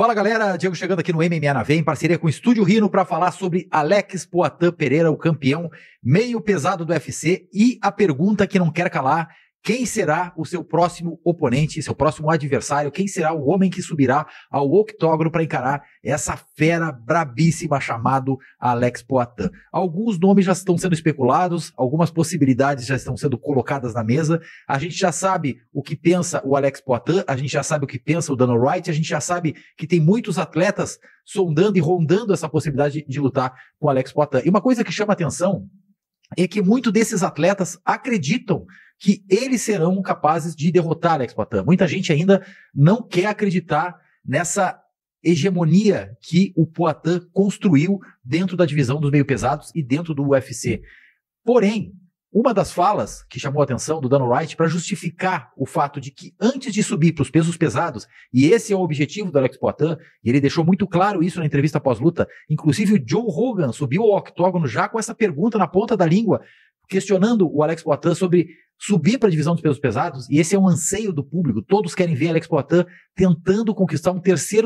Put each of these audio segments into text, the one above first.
Fala galera, Diego chegando aqui no MMA na Veia, em parceria com o Estúdio Rino para falar sobre Alex Poatan Pereira, o campeão meio pesado do UFC, e a pergunta que não quer calar: quem será o seu próximo oponente, seu próximo adversário? Quem será o homem que subirá ao octógono para encarar essa fera brabíssima chamado Alex Poatan? Alguns nomes já estão sendo especulados, algumas possibilidades já estão sendo colocadas na mesa. A gente já sabe o que pensa o Alex Poatan, a gente já sabe o que pensa o Dana White, a gente já sabe que tem muitos atletas sondando e rondando essa possibilidade de lutar com o Alex Poatan. E uma coisa que chama atenção é que muitos desses atletas acreditam que eles serão capazes de derrotar Alex Poatan. Muita gente ainda não quer acreditar nessa hegemonia que o Poatan construiu dentro da divisão dos meio pesados e dentro do UFC. Porém, uma das falas que chamou a atenção do Dana White para justificar o fato de que antes de subir para os pesos pesados, e esse é o objetivo do Alex Poatan, e ele deixou muito claro isso na entrevista pós-luta, inclusive o Joe Rogan subiu ao octógono já com essa pergunta na ponta da língua, questionando o Alex Poatan sobre subir para a divisão dos pesos pesados, e esse é um anseio do público. Todos querem ver Alex Poatan tentando conquistar um terceiro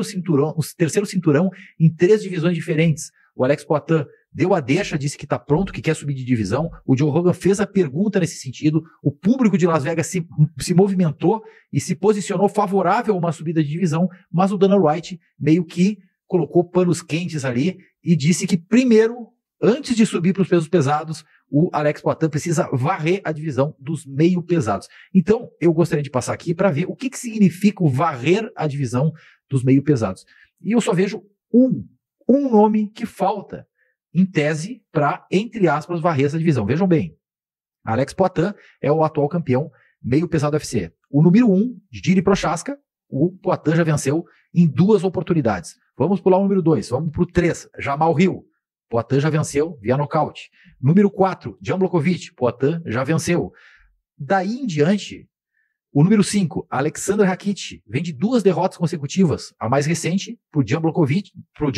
cinturão em 3 divisões diferentes. O Alex Poatan deu a deixa, disse que está pronto, que quer subir de divisão. O Joe Rogan fez a pergunta nesse sentido. O público de Las Vegas se movimentou e se posicionou favorável a uma subida de divisão, mas o Dana White meio que colocou panos quentes ali e disse que primeiro, antes de subir para os pesos pesados, o Alex Poatan precisa varrer a divisão dos meio pesados. Então, eu gostaria de passar aqui para ver o que significa o varrer a divisão dos meio pesados. E eu só vejo um nome que falta, em tese, para, entre aspas, varrer essa divisão. Vejam bem, Alex Poatan é o atual campeão meio pesado do UFC. O número 1, Jiri Prochazka, o Poatan já venceu em 2 oportunidades. Vamos pular o número 2, vamos para o 3, Jamal Hill. Poatan já venceu via nocaute. Número 4, Jan Blachowicz. Poatan já venceu. Daí em diante, o número 5, Alexander Rakic, vem de 2 derrotas consecutivas. A mais recente para o Jan Blachowicz,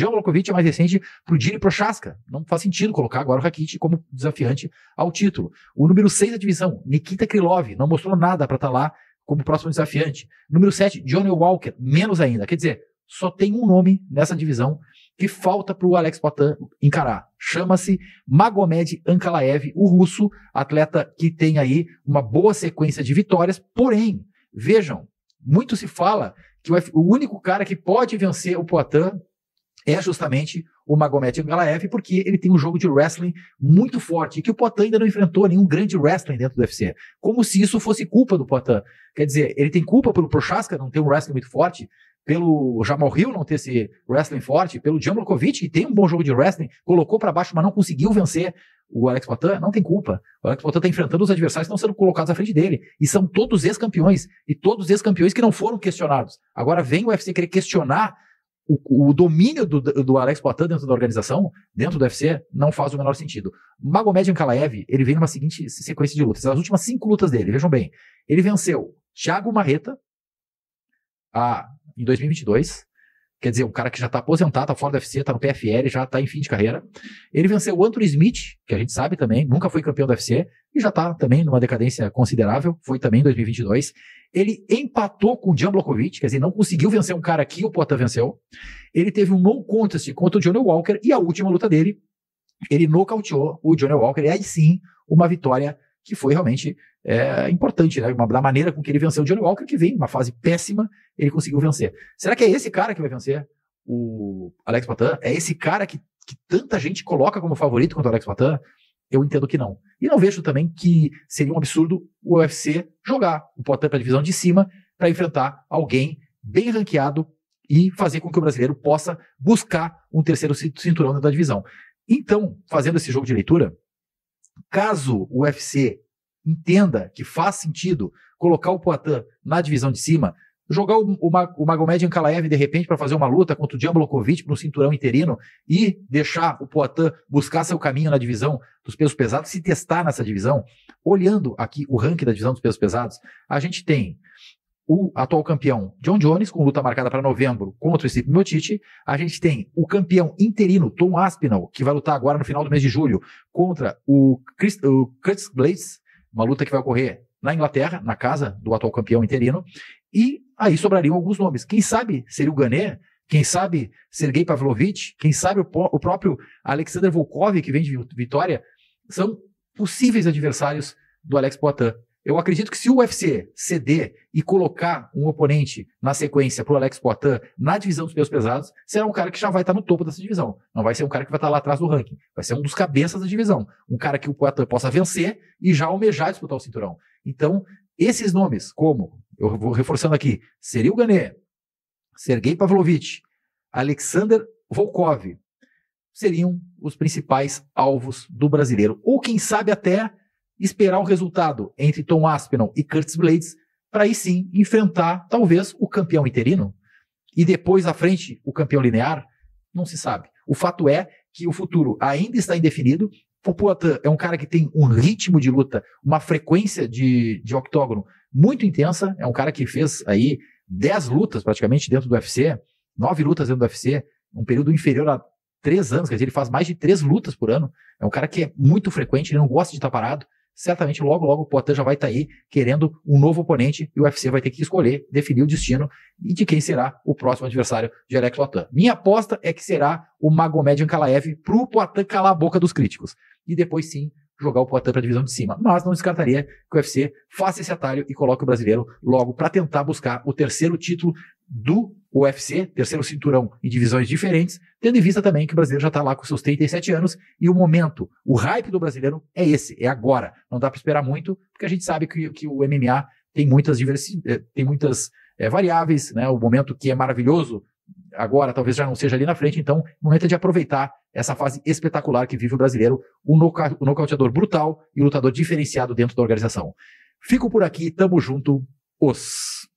a mais recente para o Jiri Prochazka. Não faz sentido colocar agora o Rakic como desafiante ao título. O número 6 da divisão, Nikita Krylov, não mostrou nada para estar lá como próximo desafiante. Número 7, Johnny Walker, menos ainda. Quer dizer, só tem um nome nessa divisão que falta para o Alex Poatan encarar. Chama-se Magomed Ankalaev, o russo, atleta que tem aí uma boa sequência de vitórias. Porém, vejam, muito se fala que o único cara que pode vencer o Poatan é justamente o Magomed Ankalaev, porque ele tem um jogo de wrestling muito forte, e que o Poatan ainda não enfrentou nenhum grande wrestling dentro do UFC. Como se isso fosse culpa do Poatan. Quer dizer, ele tem culpa pelo Prochazka não ter um wrestling muito forte, pelo Jamal Hill não ter esse wrestling forte, pelo Jan Blachowicz, que tem um bom jogo de wrestling, colocou para baixo, mas não conseguiu vencer o Alex Poatan, não tem culpa. O Alex Poatan está enfrentando os adversários que estão sendo colocados à frente dele, e são todos ex-campeões, e todos ex-campeões que não foram questionados. Agora vem o UFC querer questionar o domínio do Alex Poatan dentro da organização, dentro do UFC, não faz o menor sentido. Magomed Ankalaev, ele vem numa seguinte sequência de lutas. As últimas 5 lutas dele, vejam bem, ele venceu Thiago Marreta em 2022, quer dizer, um cara que já está aposentado, está fora do UFC, está no PFL, já está em fim de carreira. Ele venceu o Anthony Smith, que a gente sabe também, nunca foi campeão do UFC, e já está também numa decadência considerável, foi também em 2022. Ele empatou com o Jan Blachowicz, quer dizer, não conseguiu vencer um cara que o Poatan venceu. Ele teve um no contest contra o Johnny Walker, e a última luta dele, ele nocauteou o Johnny Walker, e aí sim, uma vitória que foi realmente importante, né? Da maneira com que ele venceu o Johnny Walker, que vem uma fase péssima, ele conseguiu vencer. Será que é esse cara que vai vencer o Alex Poatan? É esse cara que tanta gente coloca como favorito contra o Alex Poatan? Eu entendo que não. E não vejo também que seria um absurdo o UFC jogar o Poatan para a divisão de cima para enfrentar alguém bem ranqueado e fazer com que o brasileiro possa buscar um terceiro cinturão dentro da divisão. Então, fazendo esse jogo de leitura, caso o UFC entenda que faz sentido colocar o Poatan na divisão de cima, jogar o Magomed Ankalaev de repente para fazer uma luta contra o Jan Blachowicz para um cinturão interino e deixar o Poatan buscar seu caminho na divisão dos pesos pesados, se testar nessa divisão, olhando aqui o ranking da divisão dos pesos pesados, a gente tem o atual campeão John Jones, com luta marcada para novembro contra o Stipe Miocic. A gente tem o campeão interino Tom Aspinall, que vai lutar agora no final do mês de julho contra o Curtis Blaydes, uma luta que vai ocorrer na Inglaterra, na casa do atual campeão interino. E aí sobrariam alguns nomes. Quem sabe seria o Gane Quem sabe Sergei Pavlovich, quem sabe o próprio Alexander Volkov, que vem de Vitória, são possíveis adversários do Alex Poatan. Eu acredito que se o UFC ceder e colocar um oponente na sequência para o Alex Poatan na divisão dos pesos pesados, será um cara que já vai estar no topo dessa divisão. Não vai ser um cara que vai estar lá atrás do ranking. Vai ser um dos cabeças da divisão. Um cara que o Poatan possa vencer e já almejar disputar o cinturão. Então, esses nomes, como, eu vou reforçando aqui, Cyril Gane, Sergei Pavlovich, Alexander Volkov, seriam os principais alvos do brasileiro. Ou quem sabe até esperar o resultado entre Tom Aspinall e Curtis Blaydes para aí sim enfrentar talvez o campeão interino e depois à frente o campeão linear, não se sabe. O fato é que o futuro ainda está indefinido. O Poatan é um cara que tem um ritmo de luta, uma frequência de octógono muito intensa, é um cara que fez aí 10 lutas praticamente dentro do UFC, 9 lutas dentro do UFC, um período inferior a 3 anos, quer dizer, ele faz mais de 3 lutas por ano, é um cara que é muito frequente, ele não gosta de estar parado. Certamente logo o Poatan já vai estar aí querendo um novo oponente e o UFC vai ter que escolher, definir o destino e de quem será o próximo adversário de Alex Poatan. Minha aposta é que será o Magomed Ankalaev para o Poatan calar a boca dos críticos e depois sim jogar o Poatan para a divisão de cima. Mas não descartaria que o UFC faça esse atalho e coloque o brasileiro logo para tentar buscar o terceiro título do UFC, terceiro cinturão em divisões diferentes, tendo em vista também que o brasileiro já está lá com seus 37 anos e o momento, o hype do brasileiro é esse, é agora. Não dá para esperar muito, porque a gente sabe que o MMA tem muitas variáveis, né? O momento que é maravilhoso agora talvez já não seja ali na frente, então o momento é de aproveitar essa fase espetacular que vive o brasileiro, um nocauteador brutal e um lutador diferenciado dentro da organização. Fico por aqui, tamo junto, os...